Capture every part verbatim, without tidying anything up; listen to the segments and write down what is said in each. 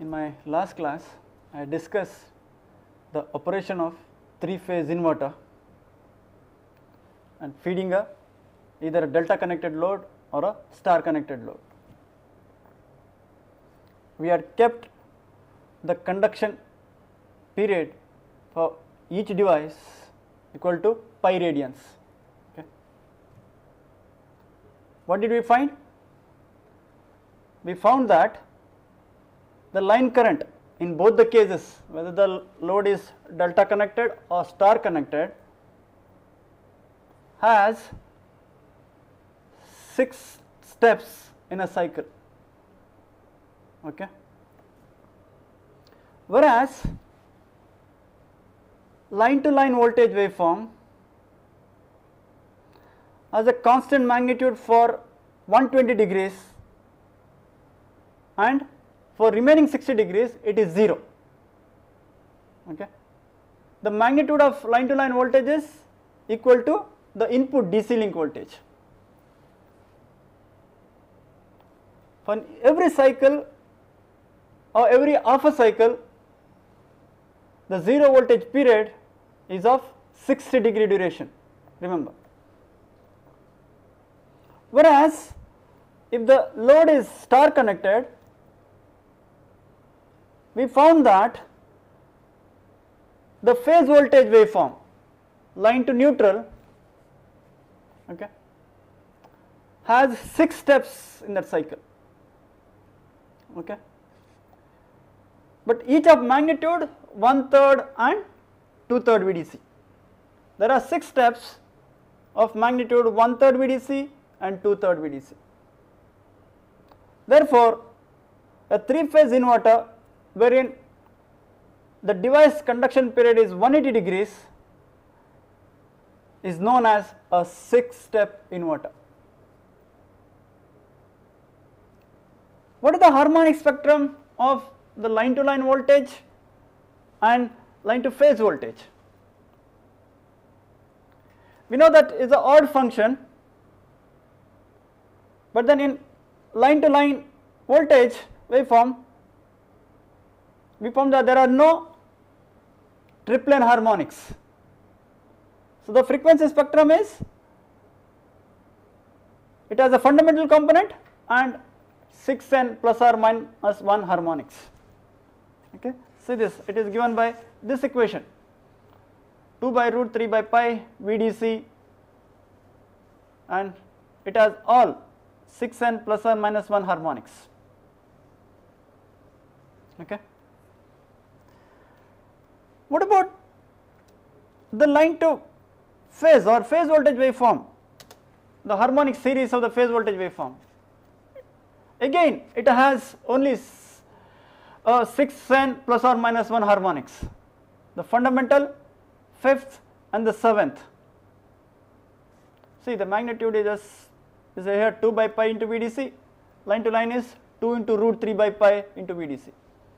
in my last class I discussed the operation of three phase inverter and feeding a either a delta connected load or a star connected load. We had kept the conduction period for each device equal to pi radians. Okay. What did we find? We found that the line current in both the cases, whether the load is delta connected or star connected, has six steps in a cycle. Okay. Whereas line to line voltage waveform has a constant magnitude for one hundred twenty degrees and for remaining sixty degrees it is zero. Okay. The magnitude of line to line voltage is equal to the input D C link voltage. For every cycle or every half a cycle, the zero voltage period is of sixty degree duration, remember. Whereas if the load is star connected, we found that the phase voltage waveform, line to neutral, okay, has six steps in that cycle. Okay. But each of magnitude one third and two third V D C. There are six steps of magnitude one third V D C and two third V D C. Therefore, a three phase inverter wherein the device conduction period is one hundred eighty degrees is known as a six step inverter. What is the harmonic spectrum of the line to line voltage and line to phase voltage? We know that is an odd function, but then in line to line voltage waveform we found that there are no triplen harmonics. So the frequency spectrum is, it has a fundamental component and six n plus or minus one harmonics. Okay. See this, it is given by this equation, two by root three by pi V D C, and it has all six n plus or minus one harmonics. Okay. What about the line to phase or phase voltage waveform, the harmonic series of the phase voltage waveform? Again it has only uh, six n plus or minus one harmonics, the fundamental, fifth and the seventh. See the magnitude is just is here two by pi into V D C, line to line is two into root three by pi into V D C.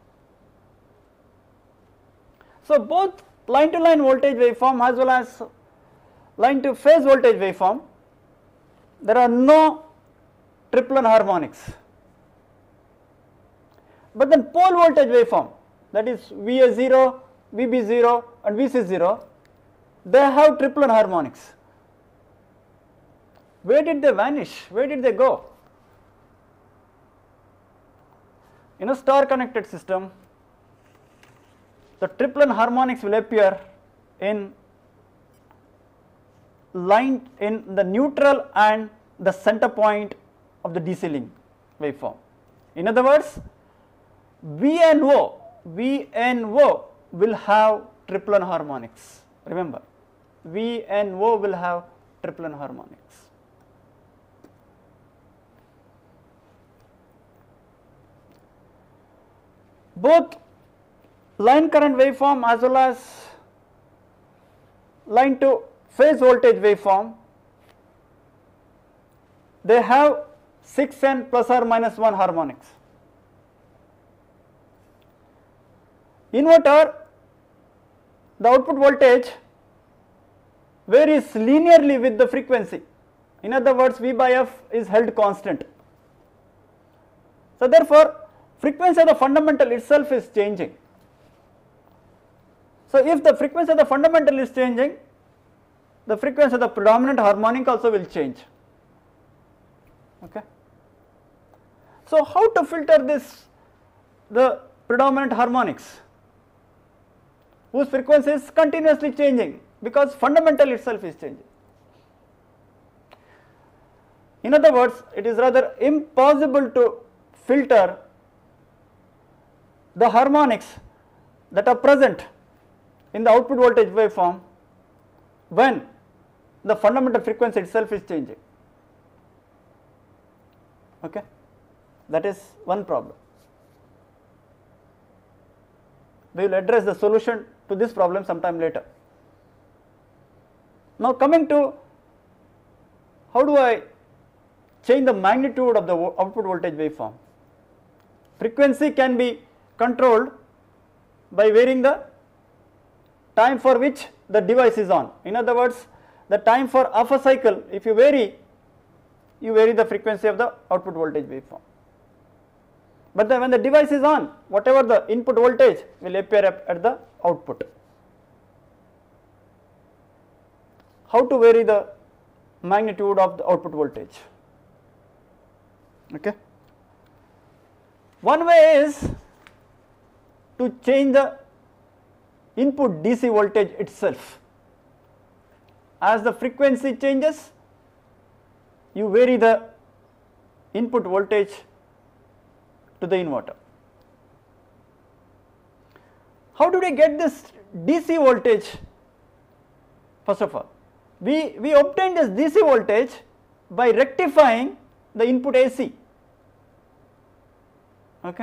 So both line to line voltage waveform as well as line to phase voltage waveform, there are no triplen harmonics. But then pole voltage waveform, that is V A zero, V B zero and V C zero, they have triplen harmonics. Where did they vanish? Where did they go? In a star connected system, the triplen harmonics will appear in line in the neutral and the center point of the D C link waveform. In other words, V N O, V N O will have triplen harmonics. Remember, V N O will have triplen harmonics. Both line current waveform as well as line to phase voltage waveform, they have six n plus or minus one harmonics. Inverter, the output voltage varies linearly with the frequency. In other words, V by F is held constant. So therefore, frequency of the fundamental itself is changing. So, if the frequency of the fundamental is changing, the frequency of the predominant harmonic also will change. Okay. So, how to filter this, the predominant harmonics whose frequency is continuously changing because fundamental itself is changing. In other words, it is rather impossible to filter the harmonics that are present in the output voltage waveform when the fundamental frequency itself is changing. Okay. That is one problem. We will address the solution to this problem sometime later. Now, coming to how do I change the magnitude of the output voltage waveform. Frequency can be controlled by varying the time for which the device is on. In other words, the time for half a cycle, if you vary, you vary the frequency of the output voltage waveform. But then when the device is on, whatever the input voltage will appear at the output. How to vary the magnitude of the output voltage? Okay. One way is to change the input D C voltage itself. As the frequency changes, you vary the input voltage to the inverter. How do we get this D C voltage? First of all, we, we obtain this D C voltage by rectifying the input A C. Okay.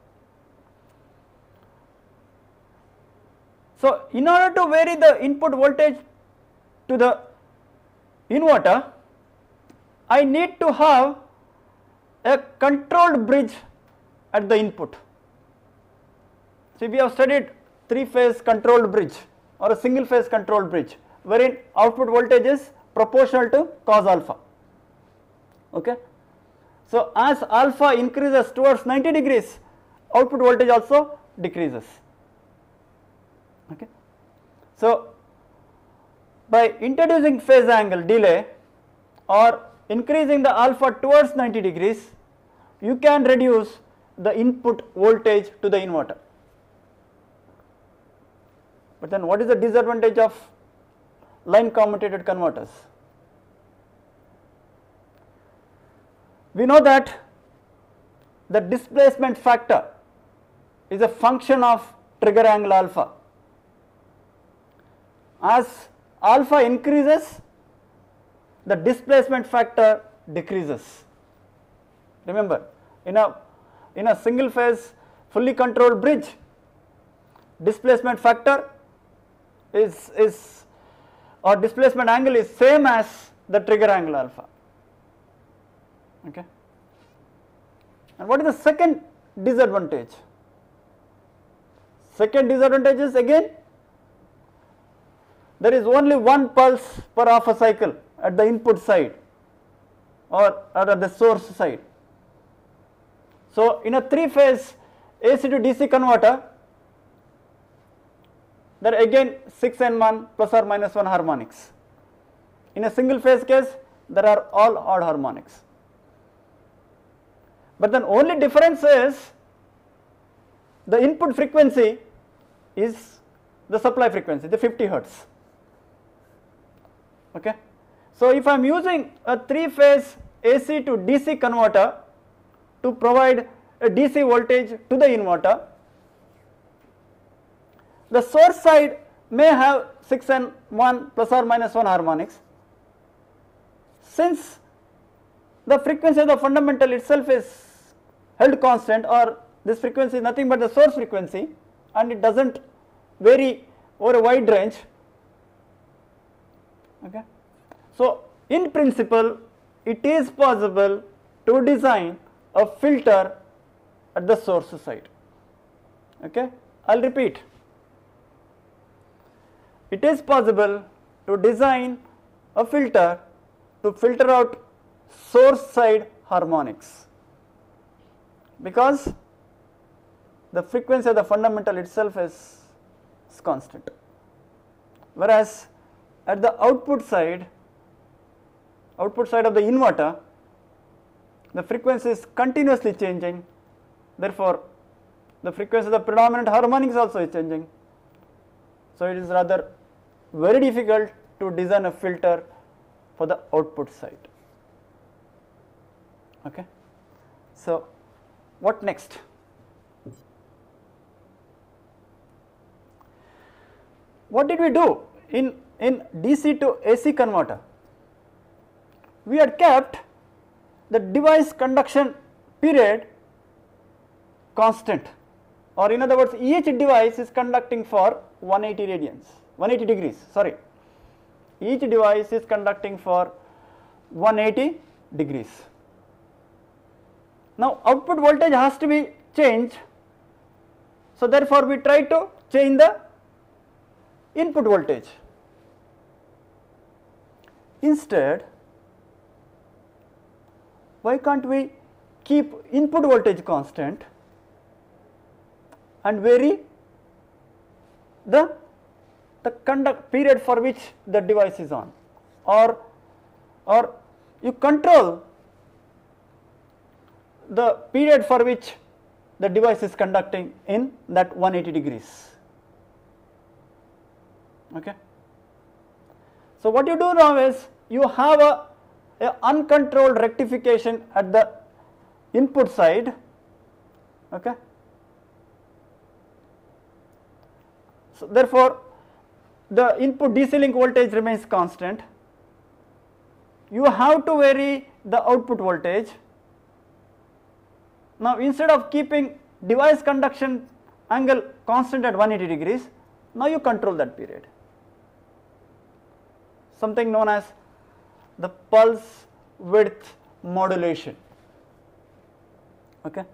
So, in order to vary the input voltage to the inverter, I need to have a controlled bridge at the input. See, we have studied three phase controlled bridge or a single phase controlled bridge, wherein output voltage is proportional to cos alpha. Okay. So, as alpha increases towards ninety degrees, output voltage also decreases. Okay. So, by introducing phase angle delay or increasing the alpha towards ninety degrees, you can reduce the input voltage to the inverter. But then what is the disadvantage of line commutated converters? We know that the displacement factor is a function of trigger angle alpha. As alpha increases, the displacement factor decreases. Remember, in a in a single phase fully controlled bridge, displacement factor is is or displacement angle is same as the trigger angle alpha. Okay. And what is the second disadvantage? Second disadvantage is again there is only one pulse per half a cycle at the input side or, or at the source side. So, in a three phase A C to D C converter, there are again six N one plus or minus one harmonics. In a single phase case, there are all odd harmonics. But then only difference is the input frequency is the supply frequency, the fifty hertz. Okay. So, if I am using a three phase A C to D C converter to provide a D C voltage to the inverter, the source side may have six N one plus or minus one harmonics. Since the frequency of the fundamental itself is held constant, or this frequency is nothing but the source frequency and it does not vary over a wide range. Okay. So, in principle it is possible to design a filter at the source side. Okay. I will repeat, it is possible to design a filter to filter out source side harmonics, because the frequency of the fundamental itself is, is constant, whereas at the output side, output side of the inverter, the frequency is continuously changing, therefore the frequency of the predominant harmonics also is changing. So it is rather very difficult to design a filter for the output side. Okay. So what next? What did we do in, in D C to A C converter? We had kept the device conduction period constant, or in other words, each device is conducting for one hundred eighty radians, one hundred eighty degrees, sorry. Each device is conducting for one hundred eighty degrees. Now output voltage has to be changed, so therefore we try to change the input voltage. Instead, why can't we keep input voltage constant and vary the, the conduct period for which the device is on, or, or you control the period for which the device is conducting in that one hundred eighty degrees. Okay. So what you do now is you have a, a uncontrolled rectification at the input side. Okay. So therefore the input D C link voltage remains constant. You have to vary the output voltage. Now instead of keeping device conduction angle constant at one hundred eighty degrees, now you control that period. Something known as the pulse width modulation. Okay.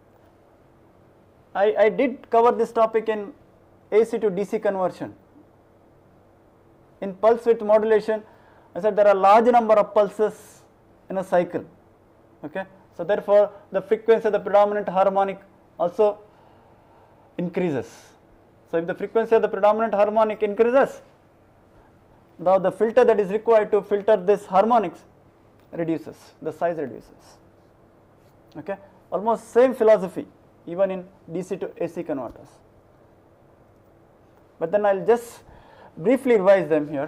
I, I did cover this topic in A C to D C conversion. In pulse width modulation, I said there are large number of pulses in a cycle. Okay. So therefore the frequency of the predominant harmonic also increases. So if the frequency of the predominant harmonic increases, now the filter that is required to filter this harmonics reduces, the size reduces. Okay. Almost same philosophy even in D C to A C converters. But then I will just briefly revise them here.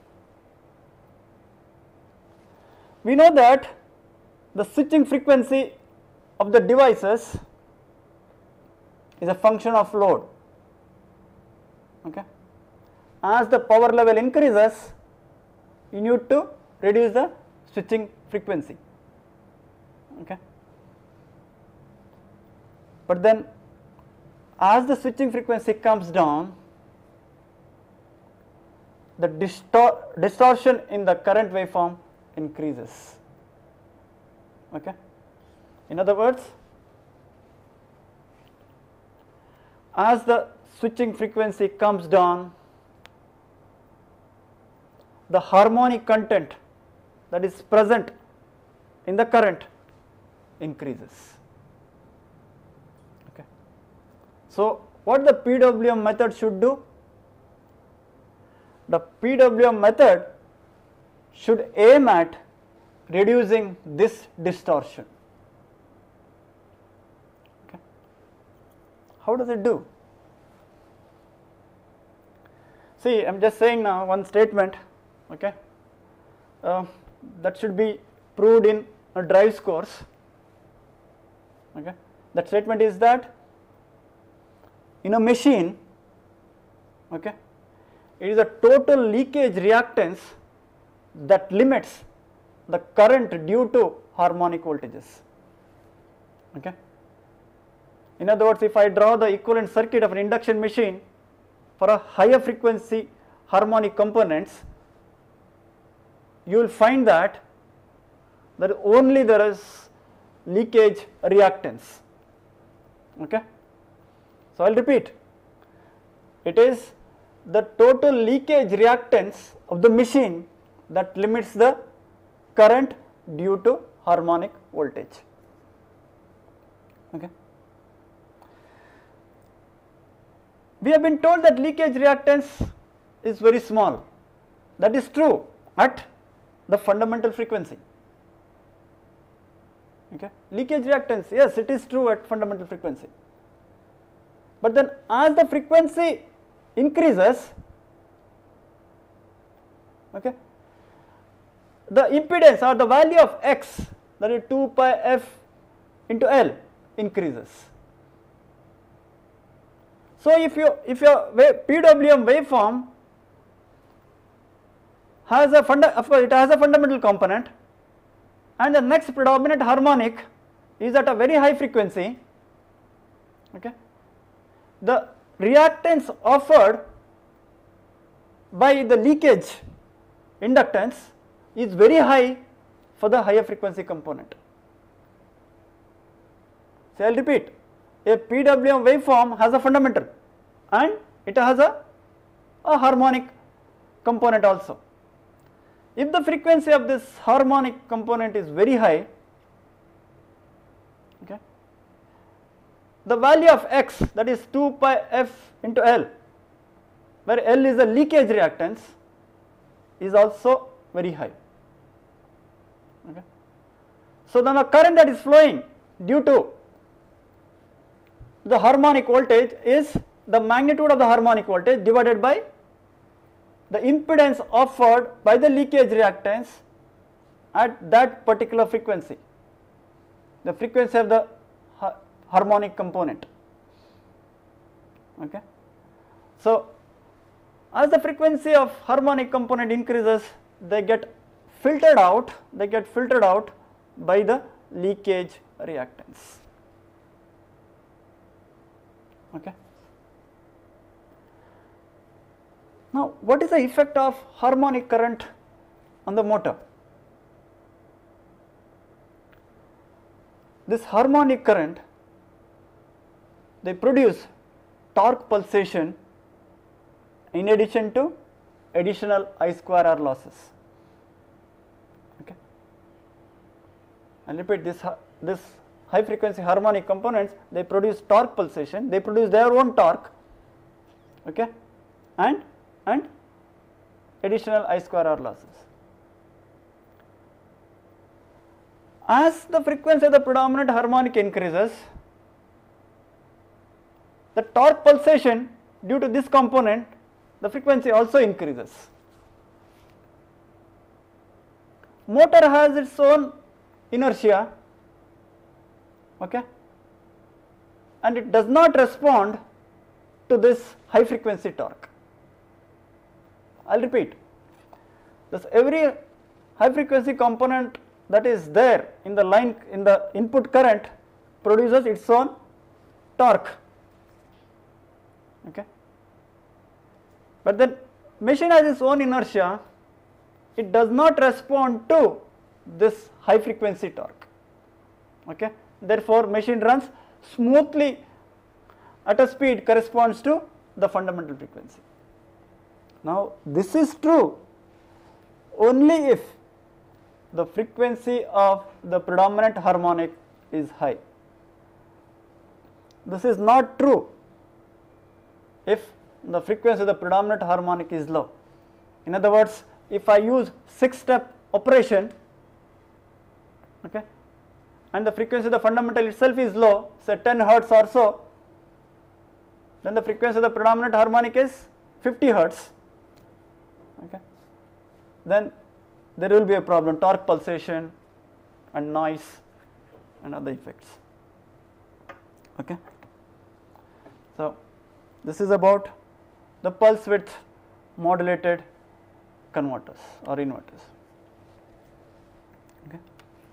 We know that the switching frequency of the devices is a function of load. Okay. As the power level increases, you need to reduce the switching frequency. Okay. But then as the switching frequency comes down, the distor distortion in the current waveform increases. Okay. In other words, as the switching frequency comes down, the harmonic content that is present in the current increases. Okay. So what the P W M method should do? The P W M method should aim at reducing this distortion. Okay. How does it do? See, I am just saying now one statement, okay, uh, that should be proved in a drives course. Okay. That statement is that in a machine, okay, it is a total leakage reactance that limits the current due to harmonic voltages. Okay. In other words, if I draw the equivalent circuit of an induction machine for a higher frequency harmonic components, you will find that that only there is leakage reactance. Okay. So I will repeat, it is the total leakage reactance of the machine that limits the current due to harmonic voltage. Okay. we have been told that leakage reactance is very small. That is true at the fundamental frequency. Okay. Leakage reactance, yes, it is true at fundamental frequency. But then as the frequency increases, okay, the impedance or the value of x, that is two pi f into L, increases. So if you if your P W M waveform has a funda of course it has a fundamental component, and the next predominant harmonic is at a very high frequency, okay, the reactance offered by the leakage inductance is very high for the higher frequency component. So I will repeat, a P W M waveform has a fundamental and it has a, a harmonic component also. If the frequency of this harmonic component is very high, okay, the value of x, that is two pi f into L, where L is a leakage reactance, is also very high. Okay. So then the current that is flowing due to the harmonic voltage is the magnitude of the harmonic voltage divided by the impedance offered by the leakage reactance at that particular frequency, the frequency of the ha harmonic component. Okay. So as the frequency of harmonic component increases, they get filtered out, they get filtered out by the leakage reactance. Okay. Now, what is the effect of harmonic current on the motor? This harmonic current, they produce torque pulsation in addition to additional I square R losses. Okay. I repeat, this this high frequency harmonic components, they produce torque pulsation, they produce their own torque, okay, and and additional I square R losses. As the frequency of the predominant harmonic increases, the torque pulsation due to this component, the frequency also increases. Motor has its own inertia, okay, and it does not respond to this high frequency torque. I will repeat, this every high frequency component that is there in the line, in the input current, produces its own torque, okay. But then machine has its own inertia, it does not respond to this high frequency torque, okay. Therefore, machine runs smoothly at a speed corresponds to the fundamental frequency. Now, this is true only if the frequency of the predominant harmonic is high. This is not true if the frequency of the predominant harmonic is low. In other words, if I use six step operation, okay, and the frequency of the fundamental itself is low, say ten hertz or so, then the frequency of the predominant harmonic is fifty hertz, okay. Then there will be a problem, torque pulsation and noise and other effects, okay. So this is about the pulse width modulated converters or inverters, okay.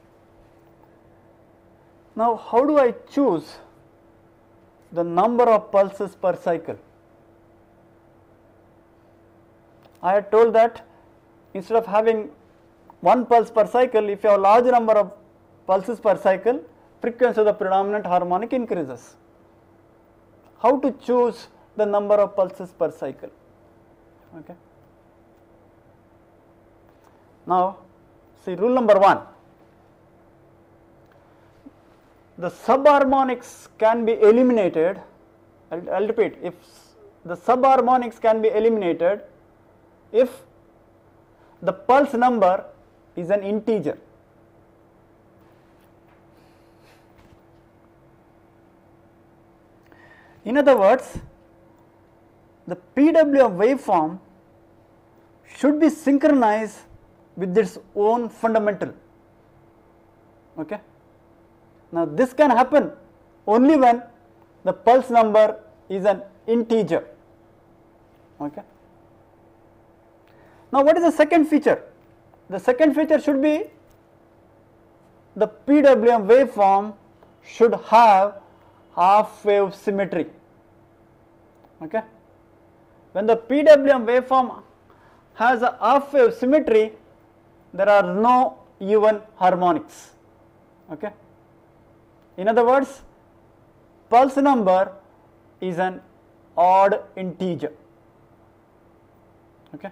Now, how do I choose the number of pulses per cycle? I had told that instead of having one pulse per cycle, if you have a large number of pulses per cycle, frequency of the predominant harmonic increases. How to choose the number of pulses per cycle? Okay. Now, see rule number one. The subharmonics can be eliminated. I will repeat, if the subharmonics can be eliminated if the pulse number is an integer. In other words, the P W M waveform should be synchronized with its own fundamental. Okay. Now, this can happen only when the pulse number is an integer. Okay. Now, what is the second feature? The second feature should be the P W M waveform should have half wave symmetry. Okay. When the P W M waveform has a half wave symmetry, there are no even harmonics. Okay. In other words, pulse number is an odd integer. Okay.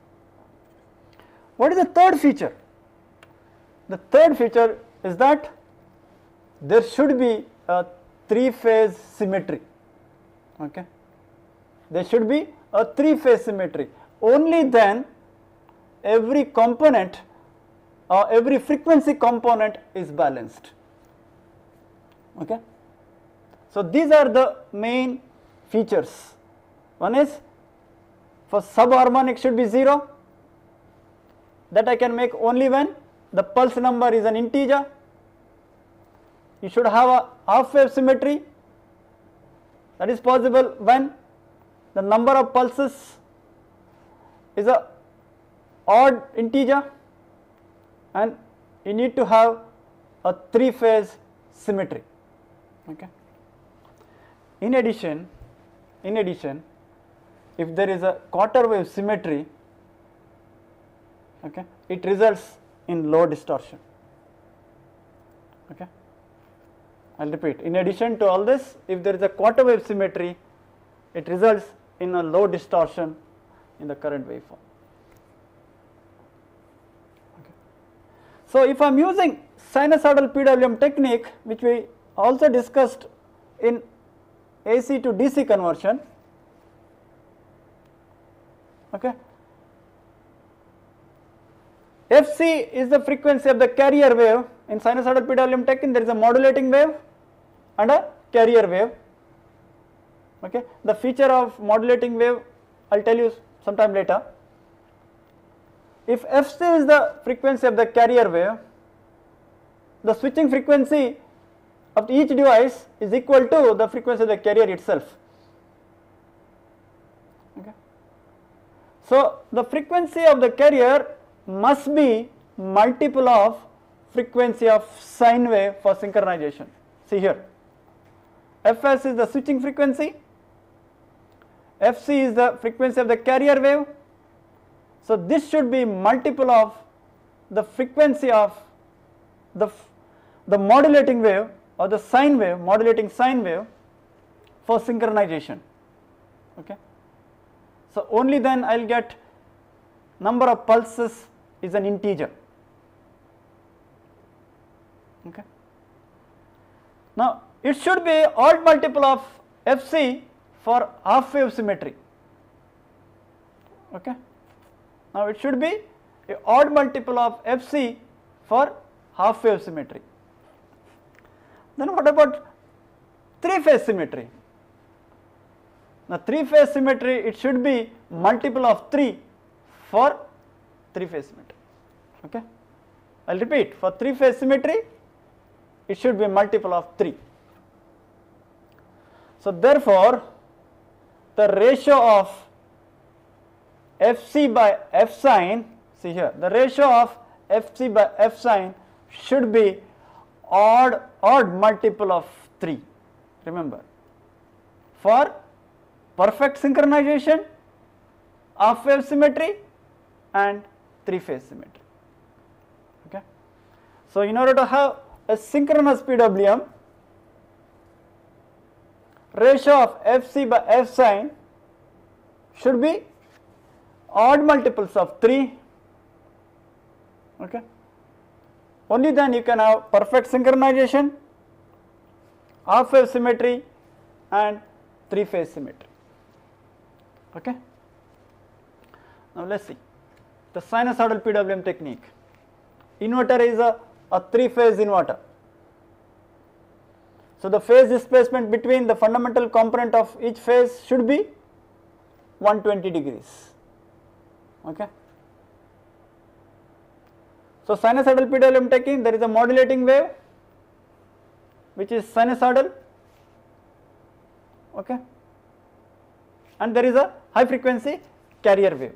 What is the third feature? The third feature is that there should be a three phase symmetry. Okay. There should be a three phase symmetry. Only then every component or every frequency component is balanced. Okay. So, these are the main features. One is, for subharmonic should be zero, that I can make only when the pulse number is an integer. You should have a half wave symmetry, that is possible when the number of pulses is a odd integer, and you need to have a three phase symmetry. Okay. In addition, in addition, if there is a quarter wave symmetry, okay, it results in low distortion. Okay. I will repeat, in addition to all this, if there is a quarter wave symmetry, it results in a low distortion in the current waveform. Okay. So, if I am using sinusoidal P W M technique, which we also discussed in A C to D C conversion, okay, F C is the frequency of the carrier wave. In sinusoidal P W M technique, there is a modulating wave and a carrier wave. Okay. The feature of modulating wave I will tell you sometime later. If F C is the frequency of the carrier wave, the switching frequency of each device is equal to the frequency of the carrier itself. Okay. So, the frequency of the carrier must be multiple of frequency of sine wave for synchronization. See here, Fs is the switching frequency, Fc is the frequency of the carrier wave. So, this should be multiple of the frequency of the, the modulating wave or the sine wave, modulating sine wave for synchronization. Okay. So, only then I will get number of pulses is an integer. Okay. Now, it should be odd multiple of Fc for half wave symmetry. Okay. Now, it should be a odd multiple of Fc for half wave symmetry. Then what about three phase symmetry? Now, three phase symmetry, it should be multiple of three for three phase symmetry. Okay. I will repeat, for three phase symmetry, it should be multiple of three. So, therefore, the ratio of Fc by F sine, see here, the ratio of Fc by F sine should be odd odd multiple of three. Remember, for perfect synchronization, half wave symmetry and three phase symmetry. Okay. So, in order to have a synchronous P W M, ratio of Fc by F sine should be odd multiples of three. Okay. Only then you can have perfect synchronization, half wave symmetry and three phase symmetry. Okay. Now let us see the sinusoidal P W M technique. Inverter is a, a three phase inverter. So the phase displacement between the fundamental component of each phase should be one hundred twenty degrees. Okay. So sinusoidal P W M technique, there is a modulating wave which is sinusoidal, okay, and there is a high frequency carrier wave.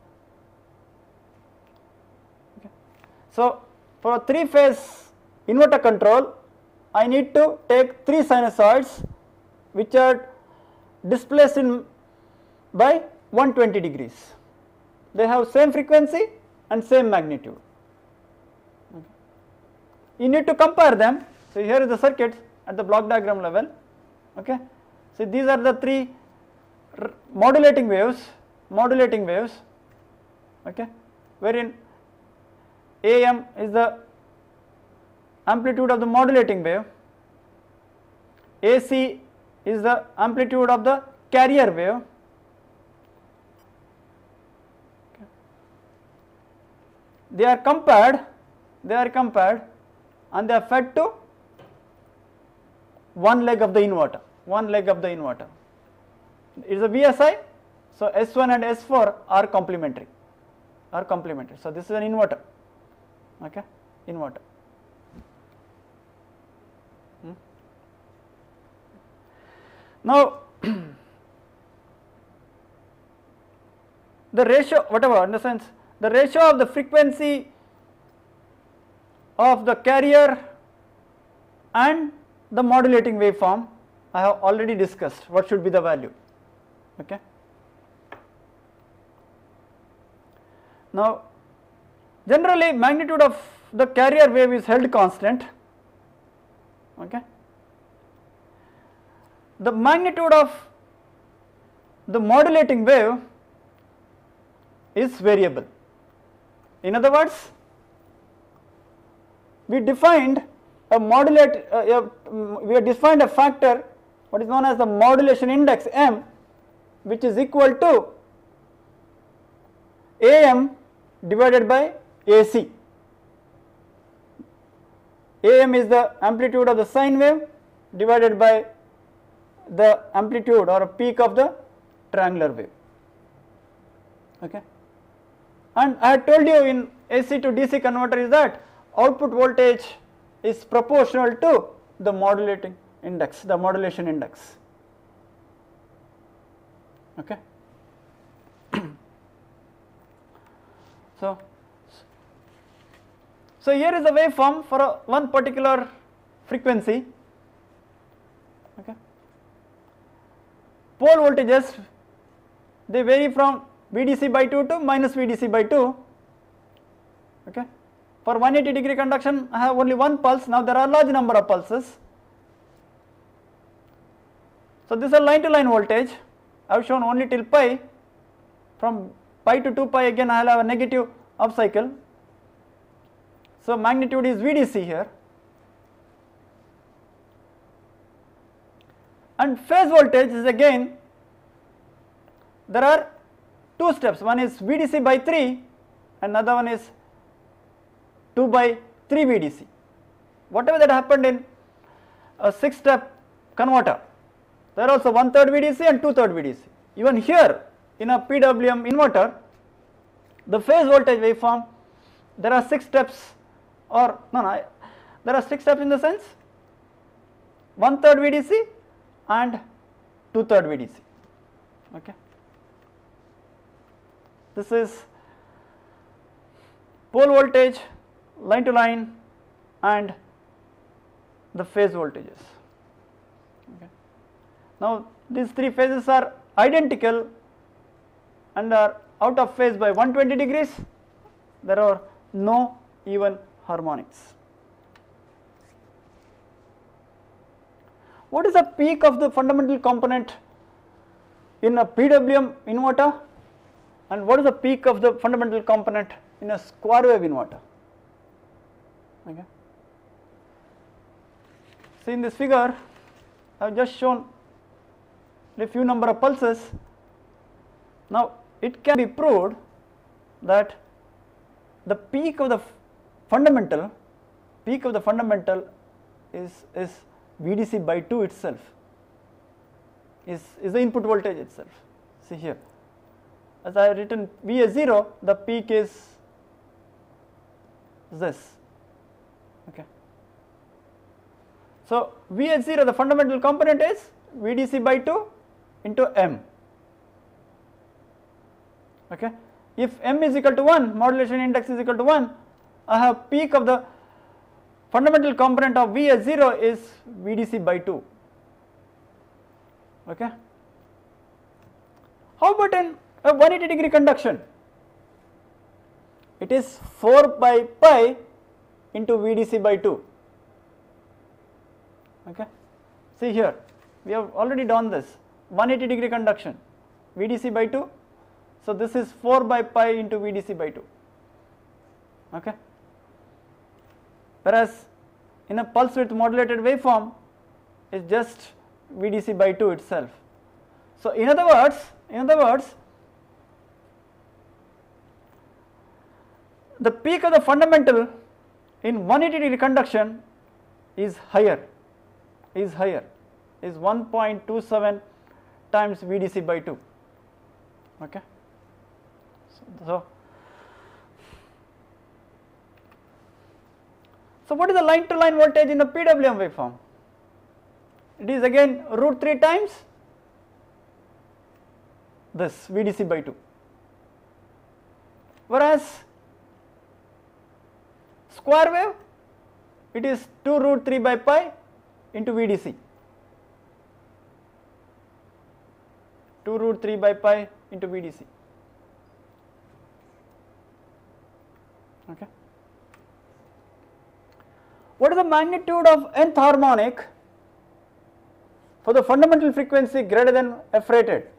Okay. So for a three phase inverter control, I need to take three sinusoids which are displaced in by one hundred twenty degrees. They have same frequency and same magnitude. Okay. You need to compare them. So here is the circuit at the block diagram level. Okay. So these are the three modulating waves, modulating waves. Okay, wherein A M is the amplitude of the modulating wave, A C is the amplitude of the carrier wave. Okay. They are compared, they are compared and they are fed to one leg of the inverter, one leg of the inverter. It is a V S I, so S one and S four are complementary, are complementary. So this is an inverter, okay, inverter. Hmm. Now the ratio, whatever, in the sense, the ratio of the frequency of the carrier and the modulating waveform, I have already discussed what should be the value. Okay. Now generally magnitude of the carrier wave is held constant. Okay. The magnitude of the modulating wave is variable. In other words, we defined a modulate, uh, uh, we have defined a factor what is known as the modulation index M, which is equal to A M divided by A C. A M is the amplitude of the sine wave divided by the amplitude or a peak of the triangular wave. Okay. And I had told you in A C to D C converter is that output voltage is proportional to the modulating index, the modulation index. Okay. So, so here is a waveform for a one particular frequency. Okay. Pole voltages, they vary from V D C by two to minus V D C by two. Okay. For one hundred eighty degree conduction, I have only one pulse. Now there are large number of pulses. So this is a line to line voltage. I have shown only till pi. From pi to two pi again I will have a negative up cycle. So magnitude is V D C here. And phase voltage is again, there are two steps. One is V D C by three, another one is two by three V D C. Whatever that happened in a six step converter, there are also one third V D C and two third V D C. Even here in a P W M inverter, the phase voltage waveform, there are six steps, or no, no, there are six steps in the sense one third V D C and two third V D C. Okay. This is pole voltage, line to line, and the phase voltages. Okay. Now these three phases are identical and are out of phase by one hundred twenty degrees. There are no even harmonics. What is the peak of the fundamental component in a P W M inverter, and what is the peak of the fundamental component in a square wave inverter? Okay. See, in this figure I have just shown a few number of pulses. Now it can be proved that the peak of the fundamental, peak of the fundamental is, is V D C by two itself, is, is the input voltage itself. See here, as I have written V S zero, the peak is this, okay. So V S zero, the fundamental component is V D C by two into M, okay. If M is equal to one, modulation index is equal to one, I have peak of the fundamental component of V S zero is V D C by two, okay. How about in a one hundred eighty degree conduction? It is four by pi into V D C by two, okay. See here, we have already done this, one hundred eighty degree conduction, V D C by two, so this is four by pi into V D C by two, okay. Whereas in a pulse width modulated waveform, is just V D C by two itself. So in other words, in other words, the peak of the fundamental in one hundred eighty degree conduction is higher, is higher, is one point two seven times V D C by two, okay. So, so what is the line to line voltage in the P W M waveform? It is again root three times this V D C by two, whereas square wave, it is two root three by pi into V D C, two root three by pi into V D C, okay. What is the magnitude of nth harmonic for the fundamental frequency greater than F rated?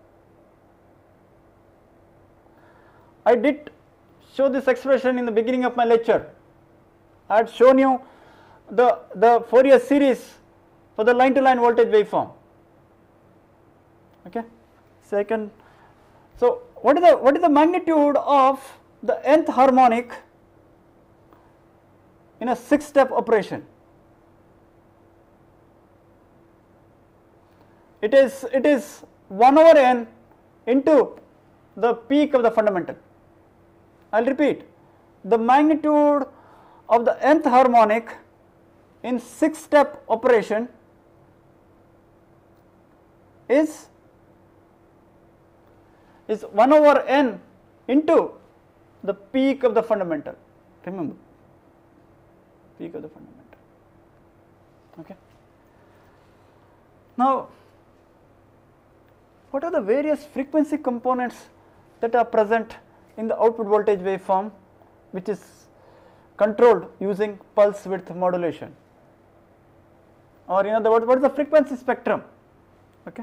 I did show this expression in the beginning of my lecture. I had shown you the, the Fourier series for the line to line voltage waveform, okay. Second, so what is the what is the magnitude of the nth harmonic in a six step operation? It is it is one over n into the peak of the fundamental. I will repeat, the magnitude of the nth harmonic in six step operation is is one over n into the peak of the fundamental, remember, peak of the fundamental, okay. Now what are the various frequency components that are present in the output voltage waveform, which is controlled using pulse width modulation, or in other words, what is the frequency spectrum, okay.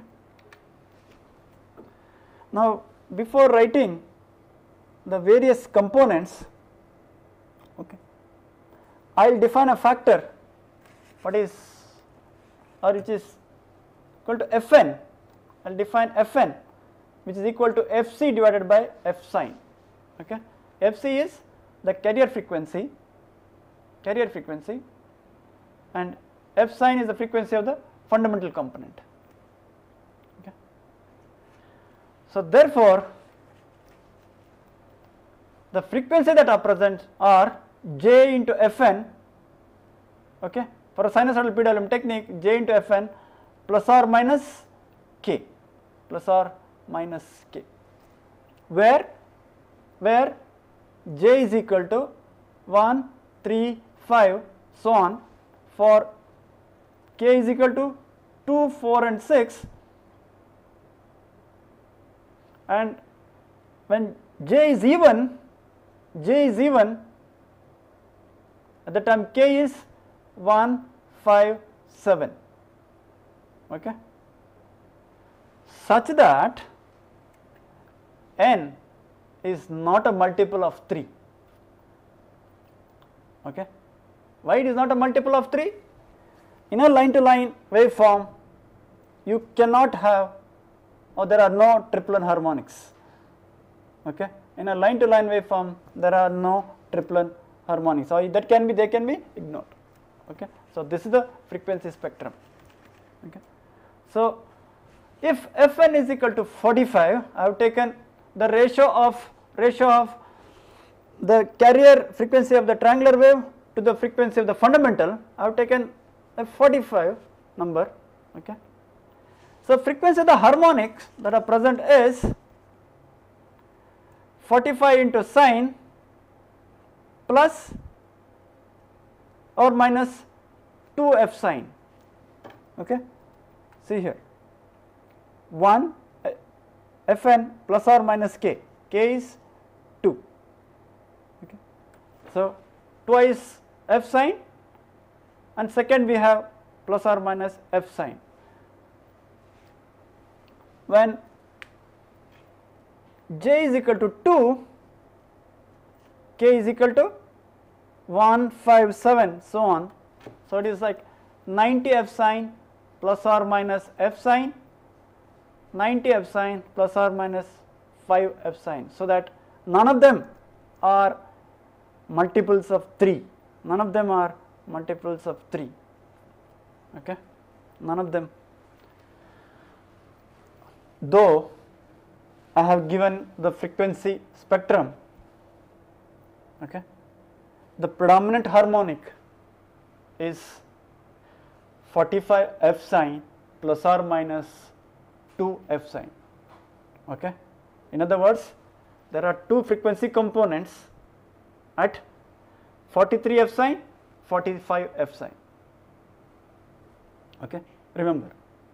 Now before writing the various components, okay, I will define a factor, what is, or which is equal to Fn. I will define Fn, which is equal to Fc divided by F sin, okay. Fc is the carrier frequency, carrier frequency, and F sin is the frequency of the fundamental component, okay. So therefore the frequency that are present are J into Fn, okay, for a sinusoidal P W M technique, J into Fn plus or minus K, plus or minus K, where where J is equal to one, three, five, so on, for K is equal to two, four and six, and when J is even, J is even, at the time K is one, five, seven, okay, such that N is not a multiple of three, okay. Why it is not a multiple of three? In a line to line waveform, you cannot have, or there are no triplet harmonics. Okay, in a line to line waveform there are no triplet harmonics, so that can be, they can be ignored. Okay, so this is the frequency spectrum. Okay, so if Fn is equal to forty-five, I have taken the ratio of ratio of the carrier frequency of the triangular wave to the frequency of the fundamental. I have taken a forty-five number. Okay, so frequency of the harmonics that are present is forty-five into sine plus or minus two f sine. Okay, see here, one Fn plus or minus k, k is two. Okay, so twice f sine, and second we have plus or minus f sine. When j is equal to two, k is equal to one five seven, so on. So it is like ninety f sine plus or minus f sine, ninety f sine plus or minus five f sine, so that none of them are multiples of three, none of them are multiples of three. Okay, none of them, though I have given the frequency spectrum. Okay, the predominant harmonic is forty-five f sine plus or minus two f sine. Okay, in other words, there are two frequency components at forty-three f sine, forty-five f sine. Okay, remember.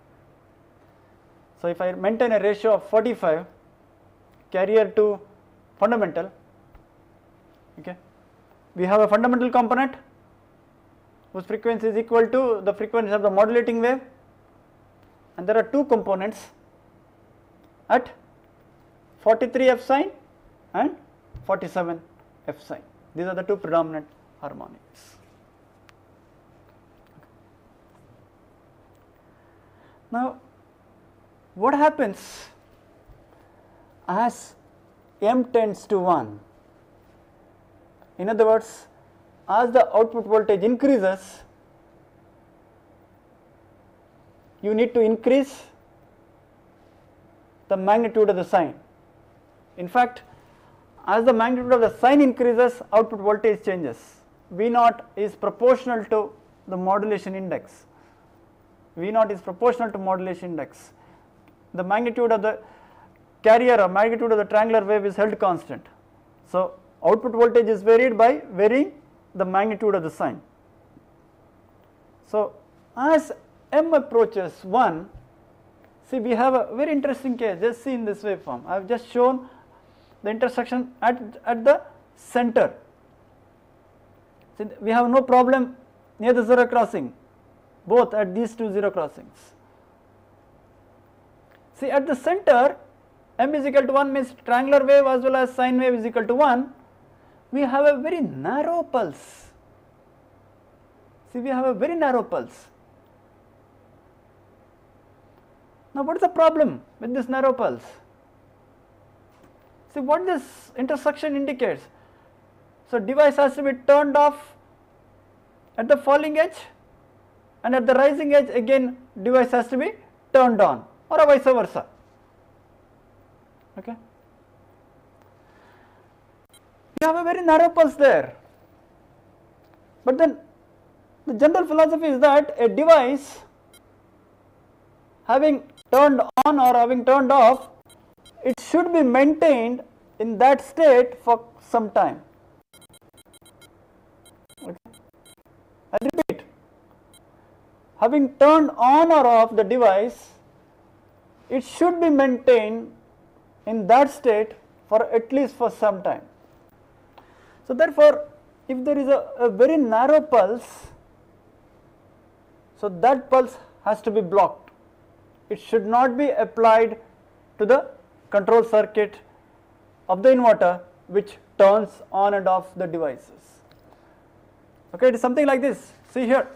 So if I maintain a ratio of forty-five carrier to fundamental, okay, we have a fundamental component whose frequency is equal to the frequency of the modulating wave, and there are two components at forty-three f sine and forty-seven f sine. These are the two predominant harmonics. Now, what happens as m tends to one? In other words, as the output voltage increases, you need to increase the magnitude of the sine. In fact, as the magnitude of the sine increases, output voltage changes. V naught is proportional to the modulation index. V naught is proportional to modulation index. The magnitude of the carrier or magnitude of the triangular wave is held constant. So output voltage is varied by varying the magnitude of the sine. So as m approaches one, see, we have a very interesting case. Just see in this waveform, I have just shown the intersection at, at the center. See, we have no problem near the zero crossing, both at these two zero crossings. See, at the center, m is equal to one means triangular wave as well as sine wave is equal to one. We have a very narrow pulse. See, we have a very narrow pulse. Now, what is the problem with this narrow pulse? See, what this intersection indicates. So, device has to be turned off at the falling edge, and at the rising edge again device has to be turned on, or vice versa. Okay. You have a very narrow pulse there, but then the general philosophy is that a device having turned on or having turned off, it should be maintained in that state for some time. Okay. I repeat, having turned on or off the device, it should be maintained in that state for at least for some time. So therefore, if there is a, a very narrow pulse, so that pulse has to be blocked. It should not be applied to the control circuit of the inverter, which turns on and off the devices. Okay, it is something like this. See here.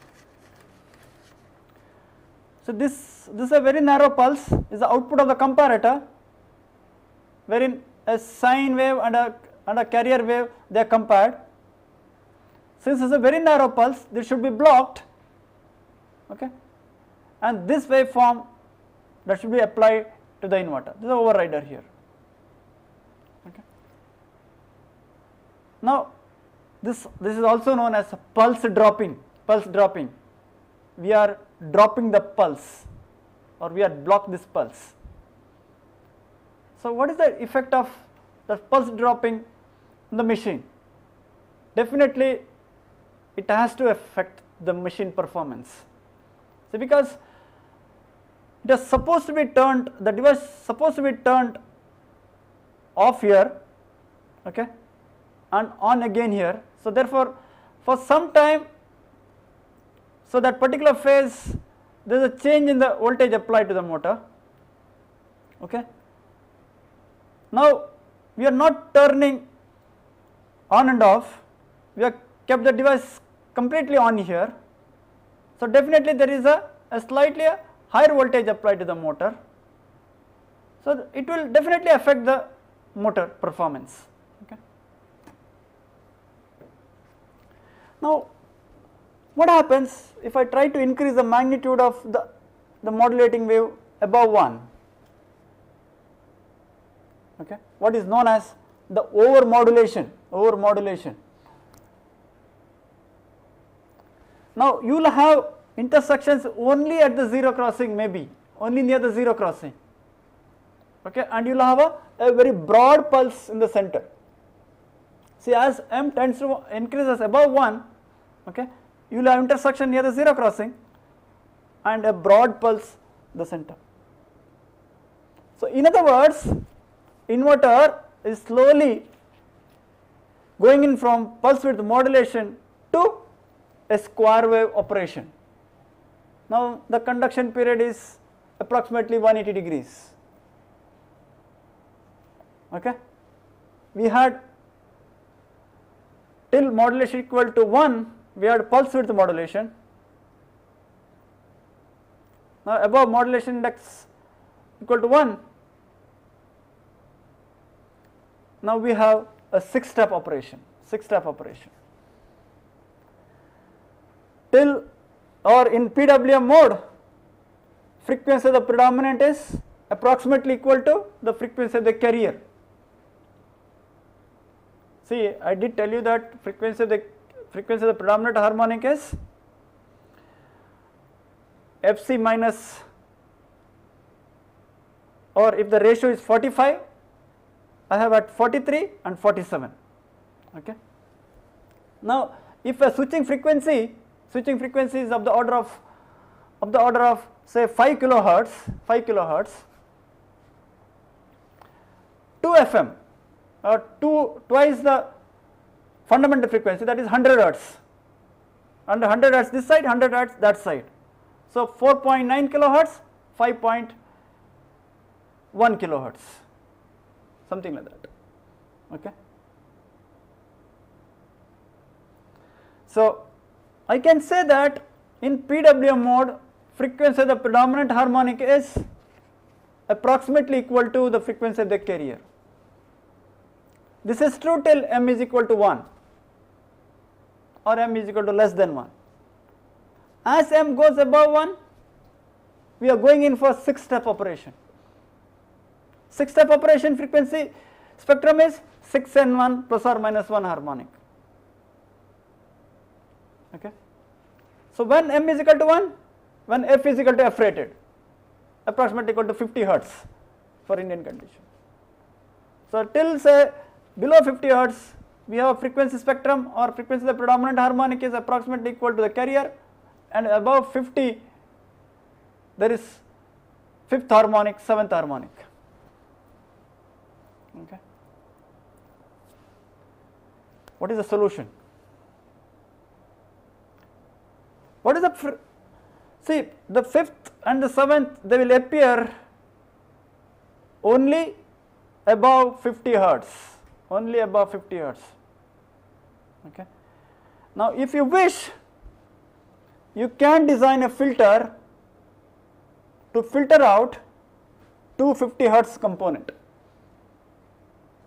So this, this is a very narrow pulse, is the output of the comparator, wherein a sine wave and a, and a carrier wave, they are compared. Since it is a very narrow pulse, this should be blocked, okay, and this waveform that should be applied to the inverter. This is an overrider here. Okay. Now, this, this is also known as pulse dropping, pulse dropping. We are dropping the pulse, or we are blocked this pulse. So, what is the effect of the pulse dropping in the machine? Definitely it has to affect the machine performance. See, because it is supposed to be turned, the device is supposed to be turned off here, okay, and on again here. So, therefore, for some time, so that particular phase, there is a change in the voltage applied to the motor, okay. Now, we are not turning on and off, we have kept the device completely on here. So, definitely there is a, a slightly higher voltage applied to the motor. So, it will definitely affect the motor performance. Okay. Now, what happens if I try to increase the magnitude of the, the modulating wave above one? Okay. What is known as the over modulation, over modulation. Now, you will have intersections only at the zero crossing, maybe only near the zero crossing, okay, and you will have a, a very broad pulse in the center. See, as m tends to increases above one, okay, you will have intersection near the zero crossing and a broad pulse in the center. So, in other words, inverter is slowly going in from pulse width modulation to a square wave operation. Now, the conduction period is approximately one hundred eighty degrees. Okay. We had till modulation equal to one, we had pulse width modulation. Now, above modulation index equal to one, now we have a six step operation, six step operation. Till or in P W M mode, frequency of the predominant is approximately equal to the frequency of the carrier. See, I did tell you that frequency of the frequency of the predominant harmonic is F C minus, or if the ratio is forty-five, I have at forty-three and forty-seven. Okay. Now, if a switching frequency, switching frequency is of the order of of the order of say five kilohertz, five kilohertz, two F M, or two twice the fundamental frequency, that is one hundred hertz, and one hundred hertz this side, one hundred hertz that side. So, four point nine kilohertz, five point one kilohertz, something like that. Okay. So, I can say that in P W M mode, frequency of the predominant harmonic is approximately equal to the frequency of the carrier. This is true till m is equal to one or m is equal to less than one. As m goes above one, we are going in for six step operation. six step operation frequency spectrum is six N one plus or minus one harmonic. Okay. So, when m is equal to one, when f is equal to f rated, approximately equal to fifty hertz for Indian condition. So, till say below fifty hertz, we have a frequency spectrum, or frequency of the predominant harmonic is approximately equal to the carrier, and above fifty there is fifth harmonic, seventh harmonic. Okay. What is the solution? What is the, see, the fifth and the seventh, they will appear only above fifty hertz, only above fifty hertz. Okay. Now, if you wish, you can design a filter to filter out two hundred fifty hertz component.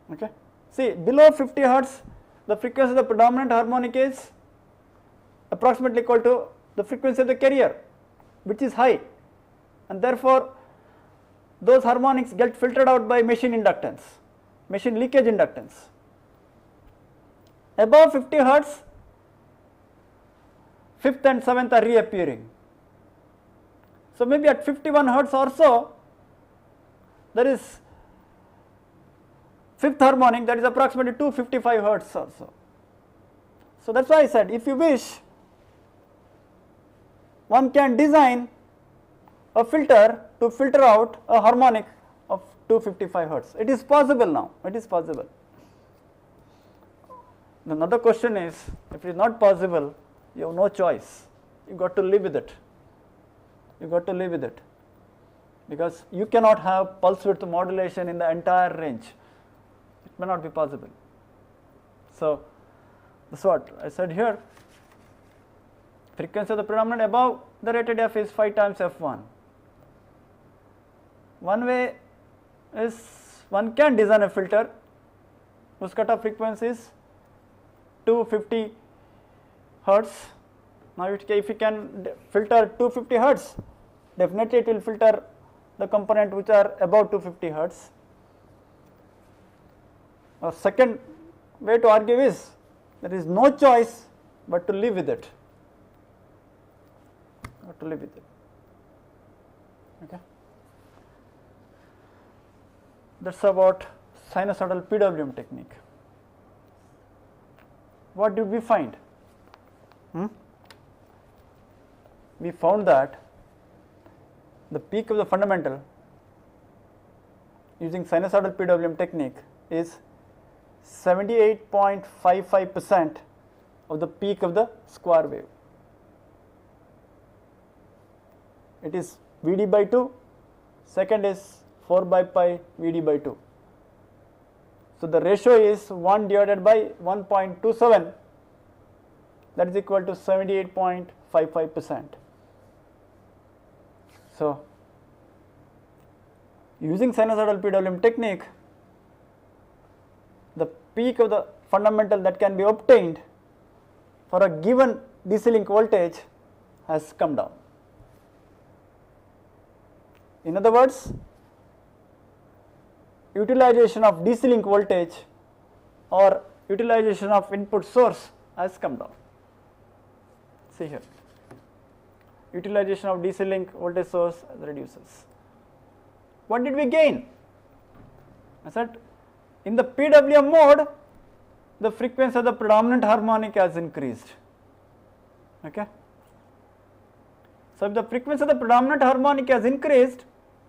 Okay. See, below fifty hertz, the frequency of the predominant harmonic is approximately equal to the frequency of the carrier, which is high, and therefore those harmonics get filtered out by machine inductance, machine leakage inductance. Above fifty hertz, fifth and seventh are reappearing. So maybe at fifty-one hertz or so, there is fifth harmonic, that is approximately two hundred fifty-five hertz or so. So that is why I said, if you wish, one can design a filter to filter out a harmonic of two hundred fifty-five hertz. It is possible now, it is possible. Another question is, if it is not possible, you have no choice, you got to live with it, you got to live with it, because you cannot have pulse width modulation in the entire range, it may not be possible. So that is what I said here, frequency of the predominant above the rated F is five times F one. One way is one can design a filter whose cutoff frequency is two hundred fifty hertz. Now it, if you can filter two hundred fifty hertz, definitely it will filter the component which are above two hundred fifty hertz. A second way to argue is there is no choice but to live with it, but to live with it. Okay. That is about sinusoidal P W M technique. What did we find? Hmm? We found that the peak of the fundamental using sinusoidal P W M technique is seventy-eight point five five percent of the peak of the square wave. It is V D by two, second is four by pi V D by two. So the ratio is one divided by one point two seven, that is equal to seventy-eight point five five percent. So using sinusoidal P W M technique, the peak of the fundamental that can be obtained for a given D C link voltage has come down. In other words, utilization of D C link voltage or utilization of input source has come down. See here, utilization of D C link voltage source reduces. What did we gain? I said in the P W M mode, the frequency of the predominant harmonic has increased. Okay. So if the frequency of the predominant harmonic has increased,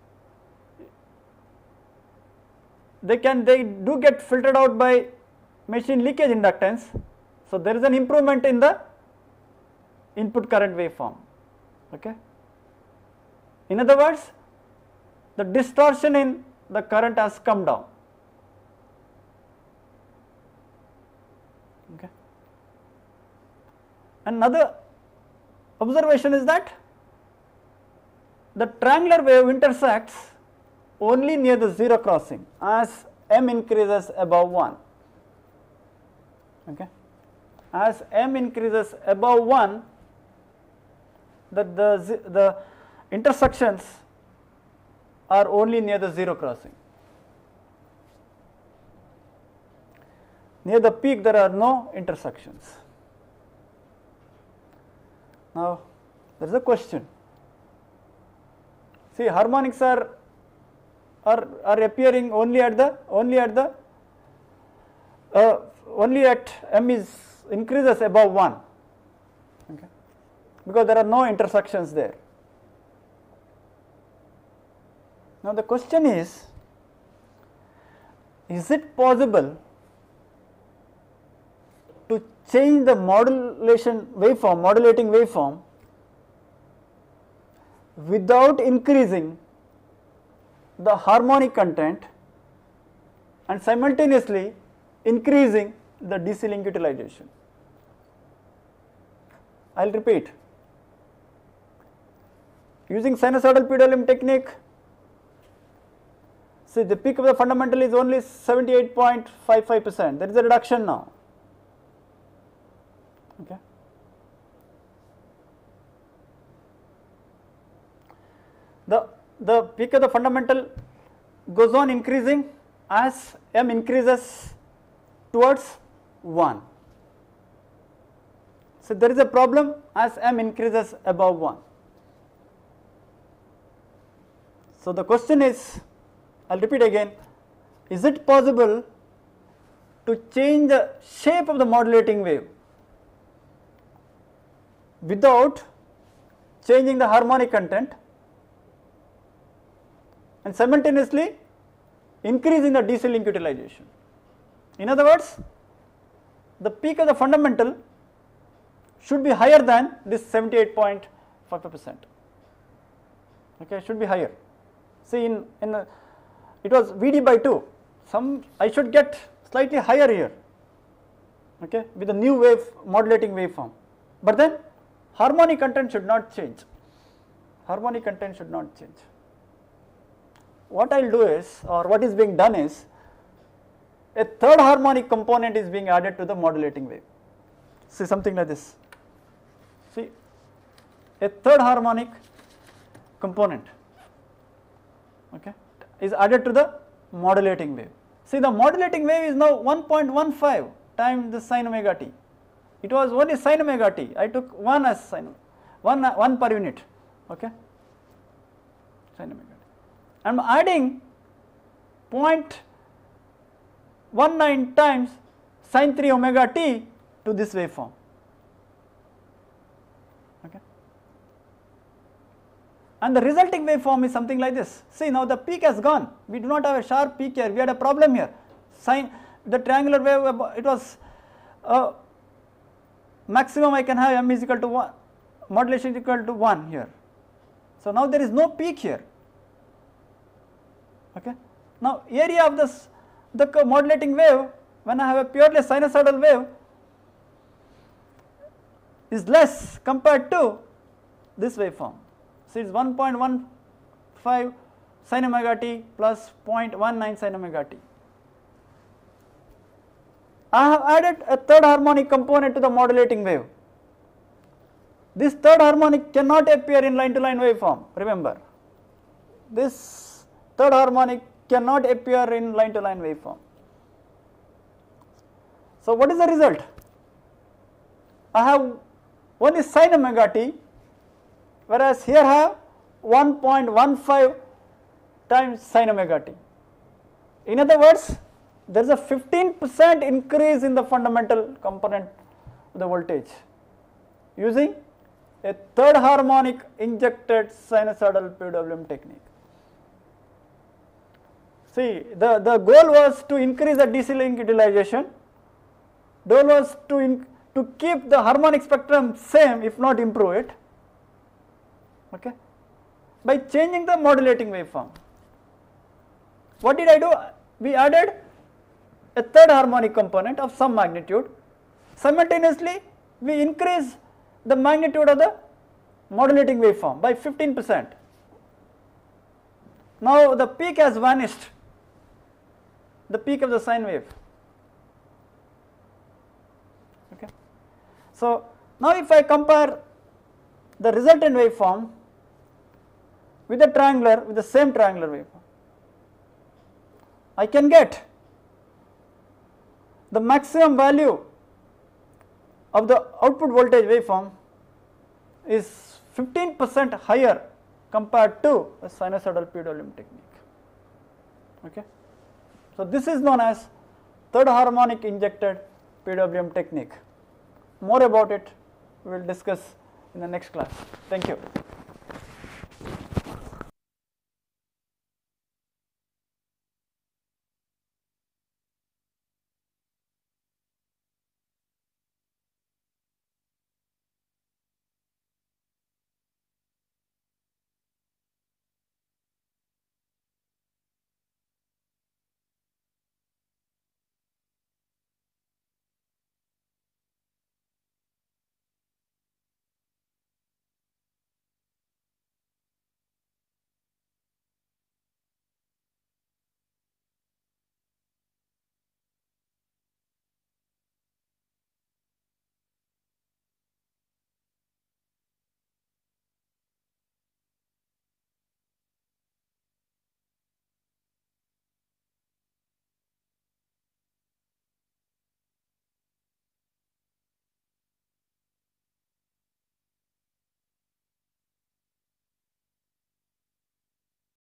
they can they do get filtered out by machine leakage inductance. So there is an improvement in the input current waveform. Okay. In other words, the distortion in the current has come down. Okay. Another observation is that the triangular wave intersects only near the zero crossing as m increases above one. Okay. As m increases above one, that the, the intersections are only near the zero crossing. Near the peak there are no intersections. Now there is a question. See, harmonics are are, are appearing only at the only at the uh, only at m is increases above one. Okay. Because there are no intersections there. Now the question is, is it possible to change the modulation waveform, modulating waveform without increasing the harmonic content and simultaneously increasing the D C link utilization? I will repeat. Using sinusoidal P W M technique, See, the peak of the fundamental is only seventy-eight point five five percent, there is a reduction now. Okay. The, the peak of the fundamental goes on increasing as m increases towards one. So, there is a problem as m increases above one. So, the question is, I will repeat again, is it possible to change the shape of the modulating wave without changing the harmonic content and simultaneously increasing the D C link utilization? In other words, the peak of the fundamental should be higher than this seventy-eight point five five percent, okay, should be higher. See, in, in the, it was V D by two, some I should get slightly higher here, okay, with the new wave modulating waveform, but then harmonic content should not change, harmonic content should not change. What I will do is, or what is being done is, a third harmonic component is being added to the modulating wave. See, something like this. See, a third harmonic component, okay, is added to the modulating wave. See, the modulating wave is now one point one five times the sin omega t. It was only sin omega t. I took one as sin, one, one per unit, okay, sin omega t. I am adding zero point one nine times sin three omega t to this waveform, okay, and the resulting waveform is something like this. See, now the peak has gone, we do not have a sharp peak here, we had a problem here. Sin, the triangular wave, it was uh, maximum I can have m is equal to one, modulation is equal to one here. So, now there is no peak here, okay. Now, area of this, the modulating wave, when I have a purely sinusoidal wave, is less compared to this waveform. So, it is one point one five sin omega t plus zero point one nine sin omega t. I have added a third harmonic component to the modulating wave. This third harmonic cannot appear in line to line waveform, remember. This third harmonic cannot appear in line to line waveform. So, what is the result? I have one is sin omega t, whereas here I have one point one five times sin omega t. In other words, there is a fifteen percent increase in the fundamental component of the voltage using a third harmonic injected sinusoidal P W M technique. See, the, the goal was to increase the D C link utilization, goal was to, in, to keep the harmonic spectrum same if not improve it, okay, by changing the modulating waveform. What did I do? We added a third harmonic component of some magnitude, simultaneously we increase the magnitude of the modulating waveform by fifteen percent. Now, the peak has vanished, the peak of the sine wave, okay. So, now if I compare the resultant waveform with the triangular, with the same triangular waveform, I can get the maximum value of the output voltage waveform is fifteen percent higher compared to a sinusoidal P W M technique, okay. So, this is known as third harmonic injected P W M technique. More about it we will discuss in the next class. Thank you.